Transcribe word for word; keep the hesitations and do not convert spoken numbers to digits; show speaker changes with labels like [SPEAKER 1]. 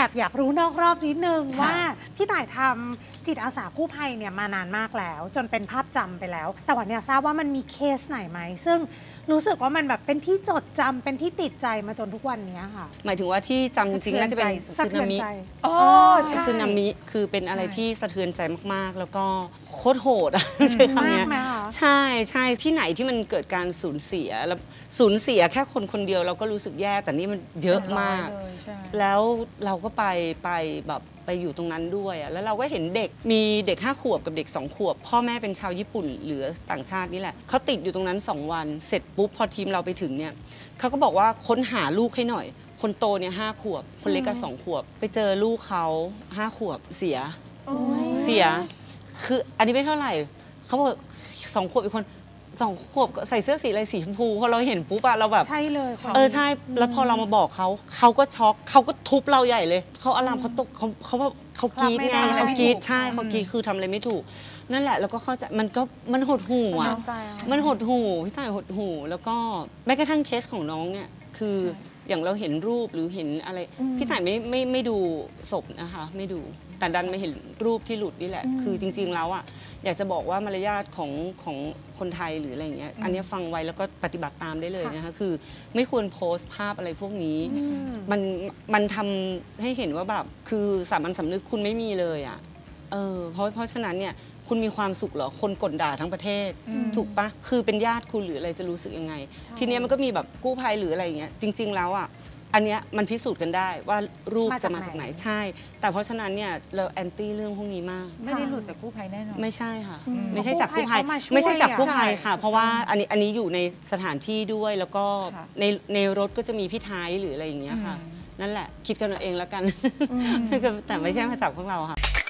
[SPEAKER 1] แบบอยากรู้นอกรอบนิดนึงว่าพี่ต่ายทำจิตอาสากู้ภัยเนี่ยมานานมากแล้วจนเป็นภาพจำไปแล้วแต่วันนี้ทราบว่ามันมีเคสไหนไหมซึ่งรู้สึกว่ามันแบบเป็นที่จดจำเป็นที่ติดใจมาจนทุกวันนี้ค่ะ
[SPEAKER 2] หมายถึงว่าที่จำจริงๆน่าจะเป็นสึนามิ
[SPEAKER 1] อ๋อใช่
[SPEAKER 2] สึนามิคือเป็นอะไรที่สะเทือนใจมากๆแล้วก็โคตรโหดใช้คำนี้ใช่ใช่ที่ไหนที่มันเกิดการสูญเสียแล้วสูญเสียแค่คนคนเดียวเราก็รู้สึกแย่แต่นี่มันเยอะมากแล้วเราก็ไปไปแบบไปอยู่ตรงนั้นด้วยแล้วเราก็เห็นเด็กมีเด็กห้าขวบกับเด็กสองขวบพ่อแม่เป็นชาวญี่ปุ่นหรือต่างชาตินี่แหละเขาติดอยู่ตรงนั้นสองวันเสร็จปุ๊บพอทีมเราไปถึงเนี่ยเขาก็บอกว่าค้นหาลูกให้หน่อยคนโตเนี่ยห้าขวบคนเล็กก็สองขวบไปเจอลูกเขาห้าขวบเสียเสียคืออันนี้ไม่เท่าไหร่เขาบอกสองขวบอีกคนสองขวบใส่เสื้อสีอะไรสีชมพูพอเราเห็นปุ๊บอะเราแบบ
[SPEAKER 1] ใช่เลย
[SPEAKER 2] เออใช่แล้วพอเรามาบอกเขาเขาก็ช็อกเขาก็ทุบเราใหญ่เลยเขาอารามเขาตกเขาเขาว่าเขากรี๊ดไงเขากรี๊ดใช่เขากรี๊ดคือทำอะไรไม่ถูกนั่นแหละแล้วก็เข้าใจมันก็มันหดหู่อ่ะมันหดหู่พี่ต่ายหดหู่แล้วก็แม้กระทั่งเคสของน้องเนี่ยคืออย่างเราเห็นรูปหรือเห็นอะไรพี่ต่ายไม่ไม่ไม่ดูศพนะคะไม่ดูแต่ดันมาเห็นรูปที่หลุดนี่แหละคือจริงๆแล้วอ่ะอยากจะบอกว่ามารยาทของของคนไทยหรืออะไรอย่างเงี้ยอันนี้ฟังไว้แล้วก็ปฏิบัติตามได้เลยนะคะคือไม่ควรโพสต์ภาพอะไรพวกนี้มันมันทำให้เห็นว่าแบบคือสามัญสำนึกคุณไม่มีเลยอ่ะเออเพราะเพราะฉะนั้นเนี่ยคุณมีความสุขเหรอคนกดด่าทั้งประเทศถูกปะคือเป็นญาติคุณหรืออะไรจะรู้สึกยังไงทีนี้มันก็มีแบบกู้ภัยหรืออะไรอย่างเงี้ยจริงๆแล้วอ่ะอันเนี้ยมันพิสูจน์กันได้ว่ารูปจะมาจากไหนใช่แต่เพราะฉะนั้นเนี่ยเราแอนตี้เรื่องพวกนี้มาก
[SPEAKER 3] ไม่ได้หลุดจากกู้ภัยแน่นอน
[SPEAKER 2] ไม่ใช่ค่ะไม่ใช่จากกู้ภัยไม่ใช่จากกู้ภัยค่ะเพราะว่าอันนี้อันนี้อยู่ในสถานที่ด้วยแล้วก็ในในรถก็จะมีพี่ท้ายหรืออะไรอย่างเงี้ยค่ะนั่นแหละคิดกันเอาเองแล้วกันแต่ไม่ใช่มาจากพวกเราค่ะ